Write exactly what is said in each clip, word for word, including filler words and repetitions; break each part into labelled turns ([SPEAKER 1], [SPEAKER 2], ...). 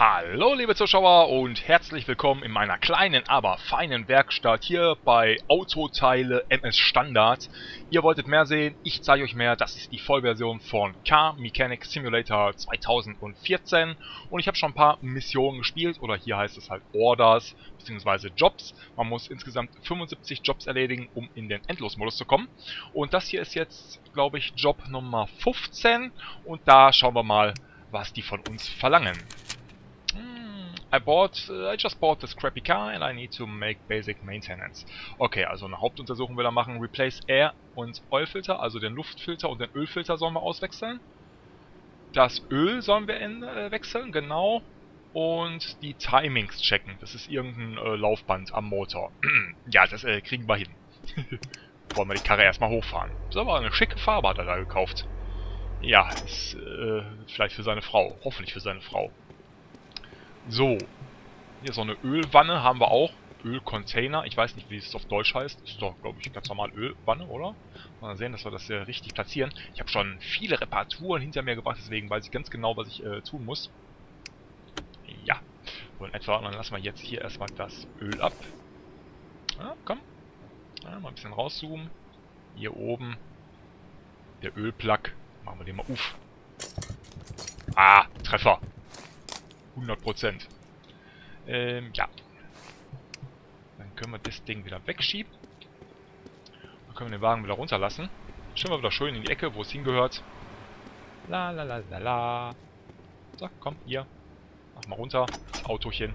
[SPEAKER 1] Hallo liebe Zuschauer und herzlich willkommen in meiner kleinen, aber feinen Werkstatt hier bei Autoteile M S Standard. Ihr wolltet mehr sehen, ich zeige euch mehr. Das ist die Vollversion von Car Mechanic Simulator zweitausendvierzehn und ich habe schon ein paar Missionen gespielt, oder hier heißt es halt Orders bzw. Jobs. Man muss insgesamt fünfundsiebzig Jobs erledigen, um in den Endlosmodus zu kommen. Und das hier ist jetzt, glaube ich, Job Nummer fünfzehn und da schauen wir mal, was die von uns verlangen. I bought, uh, I just bought this crappy car and I need to make basic maintenance. Okay, also eine Hauptuntersuchung will er machen. Replace Air und Oilfilter, also den Luftfilter und den Ölfilter sollen wir auswechseln. Das Öl sollen wir in, äh, wechseln, genau. Und die Timings checken. Das ist irgendein äh, Laufband am Motor. Ja, das äh, kriegen wir hin. Wollen wir die Karre erstmal hochfahren. Das ist aber eine schicke Farbe hat er da gekauft. Ja, ist äh, vielleicht für seine Frau. Hoffentlich für seine Frau. So, hier so eine Ölwanne haben wir auch. Ölcontainer, ich weiß nicht, wie es auf Deutsch heißt. Ist doch, glaube ich, ganz normal Ölwanne, oder? Mal sehen, dass wir das äh, richtig platzieren. Ich habe schon viele Reparaturen hinter mir gebracht, deswegen weiß ich ganz genau, was ich äh, tun muss. Ja, so in etwa. Und dann lassen wir jetzt hier erstmal das Öl ab. Ja, komm. Ja, mal ein bisschen rauszoomen. Hier oben der Ölplug. Machen wir den mal auf. Ah, Treffer. hundert Prozent. Ähm, ja. Dann können wir das Ding wieder wegschieben. Dann können wir den Wagen wieder runterlassen. Stellen wir wieder schön in die Ecke, wo es hingehört. La la la la la. So, komm, hier. Mach mal runter. Das Autochen.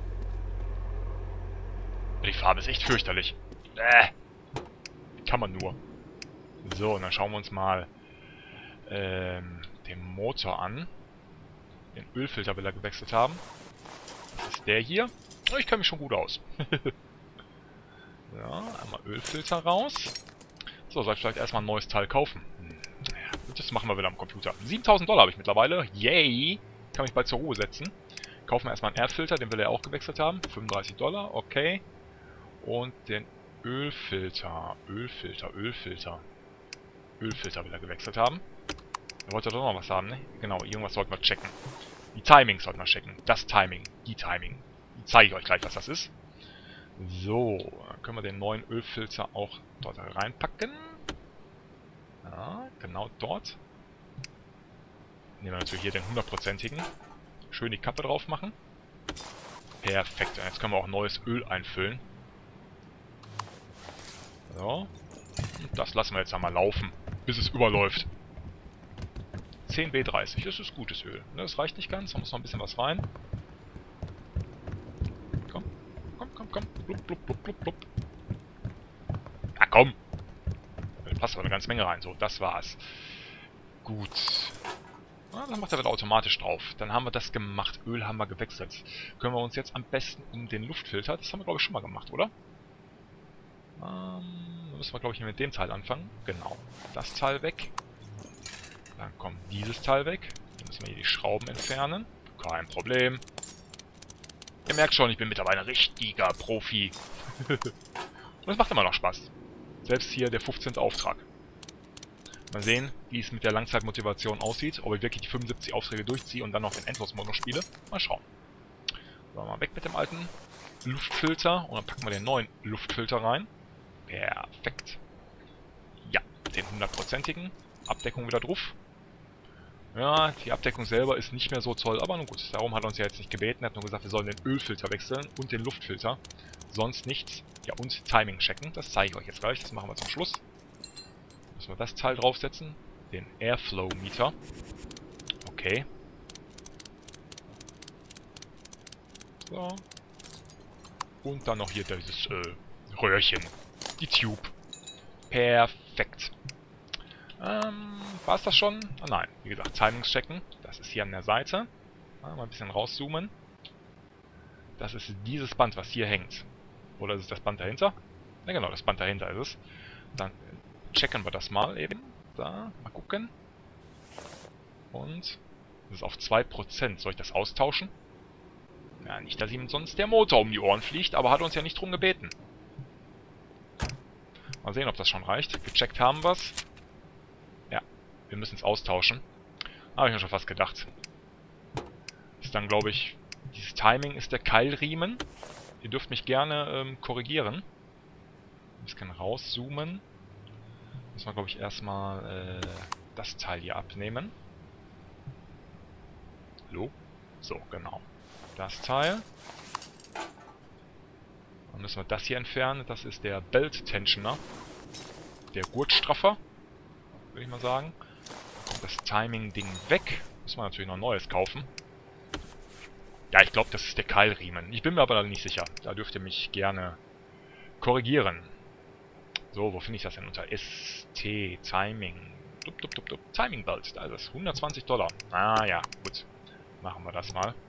[SPEAKER 1] Die Farbe ist echt fürchterlich. Äh. Wie kann man nur? So, und dann schauen wir uns mal ähm, den Motor an. Den Ölfilter will er gewechselt haben. Das ist der hier. Ich kenne mich schon gut aus. Ja, einmal Ölfilter raus. So, soll ich vielleicht erstmal ein neues Teil kaufen? Hm, ja, das machen wir wieder am Computer. siebentausend Dollar habe ich mittlerweile. Yay! Kann mich bald zur Ruhe setzen. Kaufen wir erstmal einen Airfilter, den will er auch gewechselt haben. fünfunddreißig Dollar, okay. Und den Ölfilter. Ölfilter, Ölfilter. Ölfilter will er gewechselt haben. Er wollte doch noch was haben, ne? Genau, irgendwas sollten wir checken. Die Timings sollten wir checken. Das Timing. Die Timing. Die zeige ich euch gleich, was das ist. So, dann können wir den neuen Ölfilter auch dort reinpacken. Ja, genau dort. Nehmen wir natürlich hier den hundertprozentigen. Schön die Kappe drauf machen. Perfekt. Jetzt können wir auch neues Öl einfüllen. So. Und das lassen wir jetzt einmal laufen, bis es überläuft. zehn B dreißig, das ist gutes Öl. Das reicht nicht ganz, da muss noch ein bisschen was rein. Komm, komm, komm, komm. Blub, blub, blub, blub, blub. Na komm! Da passt aber eine ganze Menge rein. So, das war's. Gut. Na, dann macht er wieder automatisch drauf. Dann haben wir das gemacht. Öl haben wir gewechselt. Können wir uns jetzt am besten um den Luftfilter... Das haben wir, glaube ich, schon mal gemacht, oder? Ähm, dann müssen wir, glaube ich, mit dem Teil anfangen. Genau. Das Teil weg. Dann kommt dieses Teil weg. Dann müssen wir hier die Schrauben entfernen. Kein Problem. Ihr merkt schon, ich bin mittlerweile ein richtiger Profi. Und es macht immer noch Spaß. Selbst hier der fünfzehnte Auftrag. Mal sehen, wie es mit der Langzeitmotivation aussieht. Ob ich wirklich die fünfundsiebzig Aufträge durchziehe und dann noch den Endlosmodus spiele. Mal schauen. So, mal weg mit dem alten Luftfilter. Und dann packen wir den neuen Luftfilter rein. Perfekt. Ja, den hundertprozentigen. Abdeckung wieder drauf. Ja, die Abdeckung selber ist nicht mehr so toll, aber nun gut, darum hat er uns ja jetzt nicht gebeten. Er hat nur gesagt, wir sollen den Ölfilter wechseln und den Luftfilter. Sonst nichts. Ja, und Timing checken, das zeige ich euch jetzt gleich, das machen wir zum Schluss. Müssen wir das Teil draufsetzen, den Airflow Meter. Okay. So. Und dann noch hier dieses äh, Röhrchen, die Tube. Perfekt. Ähm, war es das schon? Ah, nein, wie gesagt, Timings checken. Das ist hier an der Seite. Ah, mal ein bisschen rauszoomen. Das ist dieses Band, was hier hängt. Oder ist es das Band dahinter? Ja genau, das Band dahinter ist es. Dann checken wir das mal eben. Da, mal gucken. Und das ist auf zwei Prozent. Soll ich das austauschen? Ja, nicht, dass ihm sonst der Motor um die Ohren fliegt, aber hat uns ja nicht drum gebeten. Mal sehen, ob das schon reicht. Gecheckt haben wir es. Ja, wir müssen es austauschen. Habe ich mir schon fast gedacht. Ist dann, glaube ich, Dieses Timing ist der Keilriemen. Ihr dürft mich gerne ähm, korrigieren. Ein bisschen rauszoomen. Muss man, glaube ich, erstmal äh, das Teil hier abnehmen. Hallo? So, genau. Das Teil. Dann müssen wir das hier entfernen. Das ist der Belt Tensioner. Der Gurtstraffer, würde ich mal sagen. Das Timing-Ding weg. Muss man natürlich noch ein neues kaufen. Ja, ich glaube, das ist der Keilriemen. Ich bin mir aber nicht sicher. Da dürft ihr mich gerne korrigieren. So, wo finde ich das denn unter? S T, Timing. Dup, dup, dup, dup. Timing Belt. Da ist es. hundertzwanzig Dollar. Ah ja, gut. Machen wir das mal.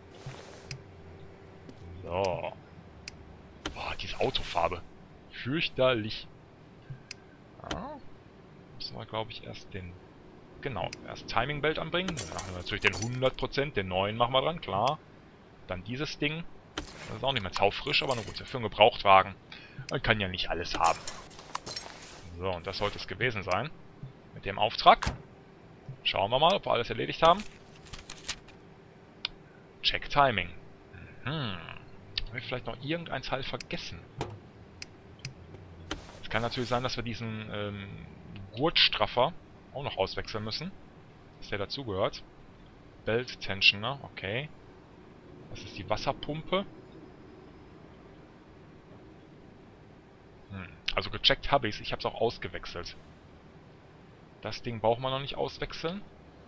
[SPEAKER 1] So. Boah, diese Autofarbe. Fürchterlich. Ah. Müssen wir, glaube ich, erst den... Genau, erst Timing Belt anbringen. Dann machen wir natürlich den hundert Prozent. Den neuen machen wir dran, klar. Dann dieses Ding. Das ist auch nicht mehr taufrisch, aber nur gut. Für einen Gebrauchtwagen. Man kann ja nicht alles haben. So, und das sollte es gewesen sein. Mit dem Auftrag. Schauen wir mal, ob wir alles erledigt haben. Check Timing. Mhm. Habe ich vielleicht noch irgendein Teil vergessen? Es kann natürlich sein, dass wir diesen ähm, Gurtstraffer auch noch auswechseln müssen. Dass der dazugehört. Belt Tensioner, okay. Das ist die Wasserpumpe. Hm. Also gecheckt habe ich es. Ich habe es auch ausgewechselt. Das Ding braucht man noch nicht auswechseln.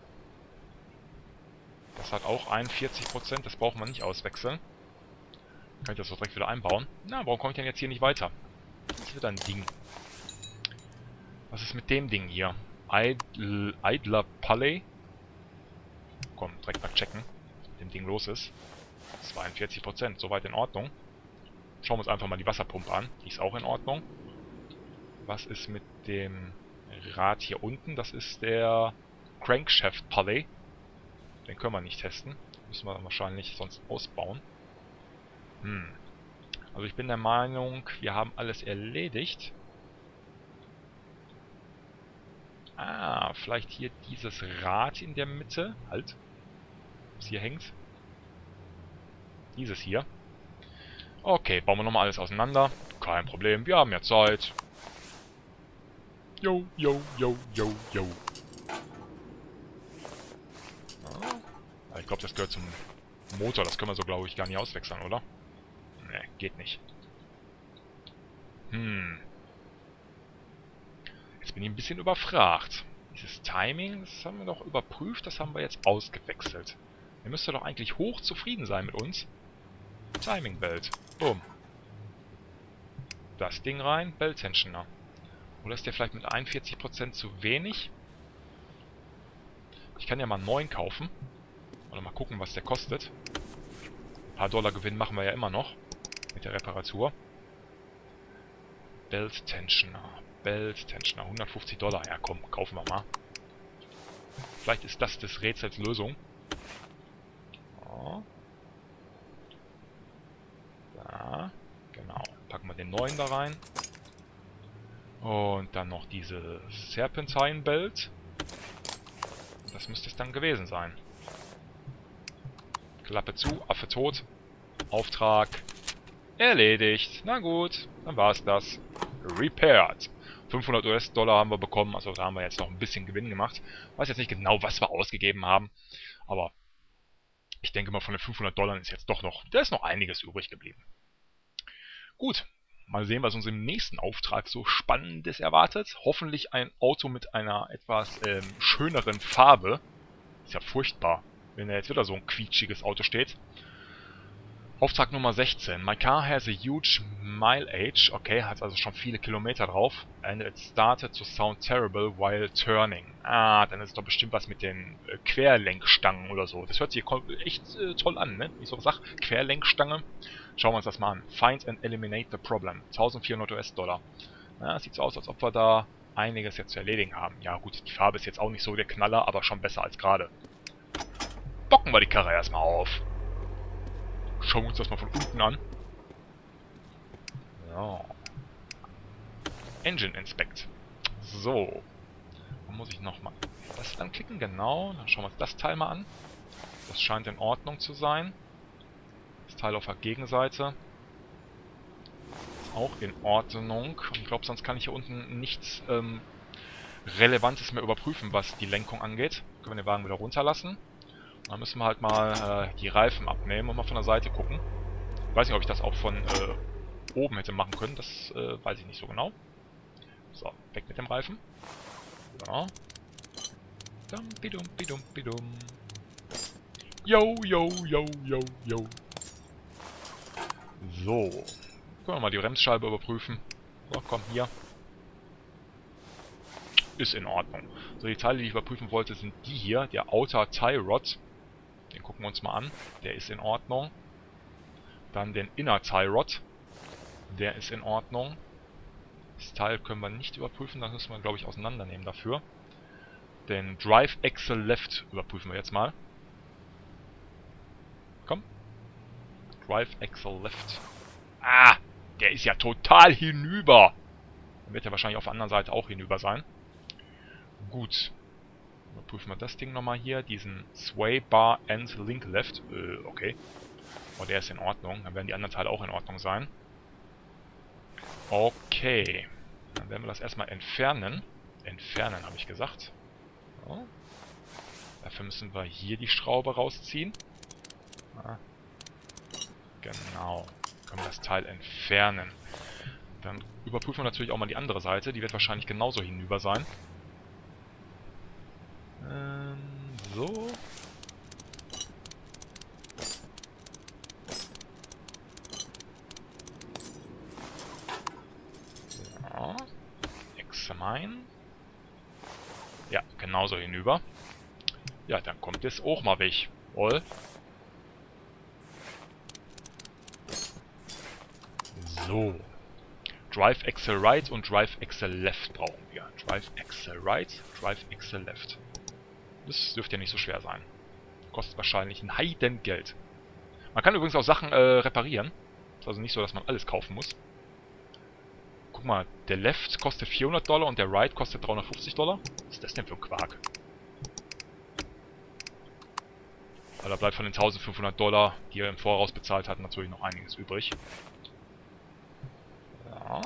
[SPEAKER 1] Das hat auch einundvierzig Prozent. Das braucht man nicht auswechseln. Kann ich das doch direkt wieder einbauen? Na, warum komme ich denn jetzt hier nicht weiter? Das ist wieder ein Ding. Was ist mit dem Ding hier? Idler, Idler Palais? Komm, direkt mal checken, was mit dem Ding los ist. zweiundvierzig Prozent, soweit in Ordnung. Schauen wir uns einfach mal die Wasserpumpe an. Die ist auch in Ordnung. Was ist mit dem Rad hier unten? Das ist der Crankshaft Palais. Den können wir nicht testen. Müssen wir dann wahrscheinlich sonst ausbauen. Hm. Also ich bin der Meinung, wir haben alles erledigt. Ah, vielleicht hier dieses Rad in der Mitte. Halt. Was hier hängt. Dieses hier. Okay, bauen wir nochmal alles auseinander. Kein Problem, wir haben ja Zeit. Yo, yo, yo, yo, yo. Ah, ich glaube, das gehört zum Motor. Das können wir so, glaube ich, gar nicht auswechseln, oder? Ne, geht nicht. Hm. Jetzt bin ich ein bisschen überfragt. Dieses Timing, das haben wir doch überprüft, das haben wir jetzt ausgewechselt. Ihr müsst doch eigentlich hoch zufrieden sein mit uns. Timing Belt. Boom. Das Ding rein, Belt Tensioner. Oder ist der vielleicht mit einundvierzig Prozent zu wenig? Ich kann ja mal einen neuen kaufen. Oder mal gucken, was der kostet. Ein paar Dollar Gewinn machen wir ja immer noch. Mit der Reparatur. Belt Tensioner. Belt Tensioner. hundertfünfzig Dollar. Ja komm, kaufen wir mal. Vielleicht ist das des Rätsels Lösung. So. Da. Genau. Packen wir den neuen da rein. Und dann noch diese Serpentine Belt. Das müsste es dann gewesen sein. Klappe zu, Affe tot. Auftrag erledigt. Na gut, dann war es das. Repaired. fünfhundert US-Dollar haben wir bekommen, also da haben wir jetzt noch ein bisschen Gewinn gemacht. Weiß jetzt nicht genau, was wir ausgegeben haben, aber ich denke mal, von den fünfhundert Dollar ist jetzt doch noch, da ist noch einiges übrig geblieben. Gut, mal sehen, was uns im nächsten Auftrag so Spannendes erwartet. Hoffentlich ein Auto mit einer etwas ähm, schöneren Farbe. Ist ja furchtbar, wenn da jetzt wieder so ein quietschiges Auto steht. Auftrag Nummer sechzehn. My car has a huge mileage. Okay, hat also schon viele Kilometer drauf. And it started to sound terrible while turning. Ah, dann ist es doch bestimmt was mit den äh, Querlenkstangen oder so. Das hört sich echt äh, toll an, ne? Wie ich so sag, Querlenkstange. Schauen wir uns das mal an. Find and eliminate the problem. eintausendvierhundert US-Dollar. Ja, sieht so aus, als ob wir da einiges jetzt zu erledigen haben. Ja gut, die Farbe ist jetzt auch nicht so der Knaller, aber schon besser als gerade. Bocken wir die Karre erstmal auf. Schauen wir uns das mal von unten an. So. Engine Inspect. So. Dann muss ich nochmal das dann klicken, genau. Dann schauen wir uns das Teil mal an. Das scheint in Ordnung zu sein. Das Teil auf der Gegenseite ist auch in Ordnung. Und ich glaube, sonst kann ich hier unten nichts ähm, Relevantes mehr überprüfen, was die Lenkung angeht. Können wir den Wagen wieder runterlassen. Dann müssen wir halt mal äh, die Reifen abnehmen und mal von der Seite gucken. Ich weiß nicht, ob ich das auch von äh, oben hätte machen können. Das äh, weiß ich nicht so genau. So, weg mit dem Reifen. Ja. Dum, bidum, bidum, bidum. Yo, yo, yo, yo, yo. So. Können wir mal die Bremsscheibe überprüfen. So, komm, hier. Ist in Ordnung. So, die Teile, die ich überprüfen wollte, sind die hier. Der Outer Tie Rod. Den gucken wir uns mal an. Der ist in Ordnung. Dann den Inner Tie Rod. Der ist in Ordnung. Das Teil können wir nicht überprüfen. Das müssen wir, glaube ich, auseinandernehmen dafür. Den Drive Axle Left überprüfen wir jetzt mal. Komm. Drive Axle Left. Ah! Der ist ja total hinüber. Dann wird er wahrscheinlich auf der anderen Seite auch hinüber sein. Gut. Überprüfen wir das Ding nochmal hier. Diesen Sway Bar End Link Left. Äh, okay. Oh, der ist in Ordnung. Dann werden die anderen Teile auch in Ordnung sein. Okay. Dann werden wir das erstmal entfernen. Entfernen, habe ich gesagt. So. Dafür müssen wir hier die Schraube rausziehen. Ah. Genau. Können wir das Teil entfernen. Dann überprüfen wir natürlich auch mal die andere Seite. Die wird wahrscheinlich genauso hinüber sein. Ähm, so. Ja. Examine. Ja, genauso hinüber. Ja, dann kommt es auch mal weg. Voll. So. Drive Axle Right und Drive Axle Left brauchen wir. Drive Axle Right, Drive Axle Left. Das dürfte ja nicht so schwer sein. Kostet wahrscheinlich ein Heidengeld. Man kann übrigens auch Sachen äh, reparieren. Ist also nicht so, dass man alles kaufen muss. Guck mal, der Left kostet vierhundert Dollar und der Right kostet dreihundertfünfzig Dollar. Was ist das denn für ein Quark? Weil da bleibt von den eintausendfünfhundert Dollar, die er im Voraus bezahlt hat, natürlich noch einiges übrig. Ja.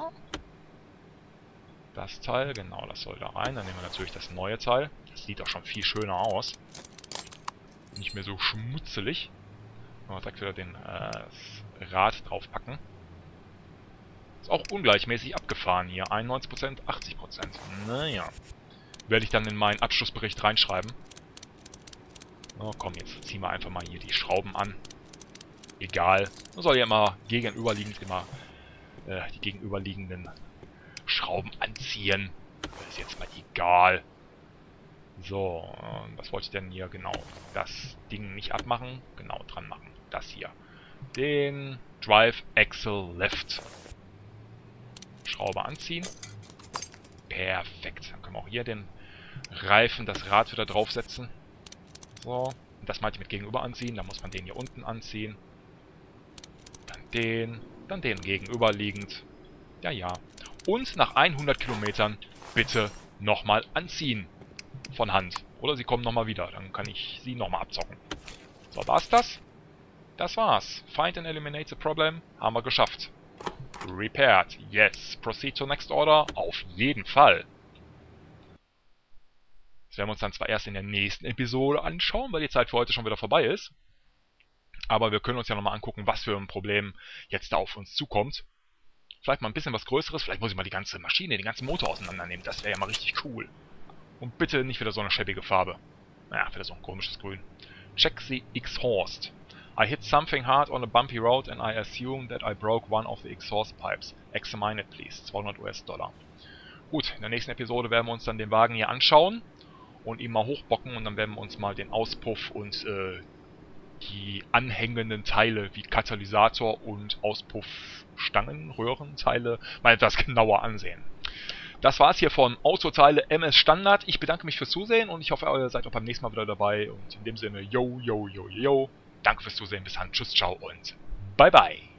[SPEAKER 1] Das Teil, genau, das soll da rein. Dann nehmen wir natürlich das neue Teil. Das sieht auch schon viel schöner aus. Nicht mehr so schmutzelig. Und direkt wieder den äh, das Rad draufpacken. Ist auch ungleichmäßig abgefahren hier. einundneunzig Prozent, achtzig Prozent. Naja. Werde ich dann in meinen Abschlussbericht reinschreiben. Oh, komm, jetzt ziehen wir einfach mal hier die Schrauben an. Egal. Man soll ja immer gegenüberliegend immer äh, die gegenüberliegenden Schrauben anziehen. Das ist jetzt mal egal. So, äh, was wollte ich denn hier? Genau. Das Ding nicht abmachen. Genau, dran machen. Das hier. Den Drive Axle Left. Schraube anziehen. Perfekt. Dann können wir auch hier den Reifen, das Rad wieder draufsetzen. So. Und das meinte ich mit gegenüber anziehen. Dann muss man den hier unten anziehen. Dann den. Dann den gegenüberliegend. Ja, ja. Und nach hundert Kilometern bitte nochmal anziehen. Von Hand. Oder sie kommen nochmal wieder. Dann kann ich sie nochmal abzocken. So, war's das? Das war's. Find and eliminate the problem. Haben wir geschafft. Repaired. Yes. Proceed to next order. Auf jeden Fall. Das werden wir uns dann zwar erst in der nächsten Episode anschauen, weil die Zeit für heute schon wieder vorbei ist. Aber wir können uns ja nochmal angucken, was für ein Problem jetzt da auf uns zukommt. Vielleicht mal ein bisschen was Größeres. Vielleicht muss ich mal die ganze Maschine, den ganzen Motor auseinandernehmen. Das wäre ja mal richtig cool. Und bitte nicht wieder so eine schäbige Farbe. Naja, wieder so ein komisches Grün. Check the exhaust. I hit something hard on a bumpy road and I assume that I broke one of the exhaust pipes. Examine it please. zweihundert US-Dollar. Gut, in der nächsten Episode werden wir uns dann den Wagen hier anschauen und ihn mal hochbocken und dann werden wir uns mal den Auspuff und äh, die anhängenden Teile wie Katalysator und Auspuffstangen, Röhrenteile mal etwas genauer ansehen. Das war's hier von Autoteile M S Standard. Ich bedanke mich fürs Zusehen und ich hoffe, ihr seid auch beim nächsten Mal wieder dabei. Und in dem Sinne, yo, yo, yo, yo. Danke fürs Zusehen. Bis dann. Tschüss, ciao und bye, bye.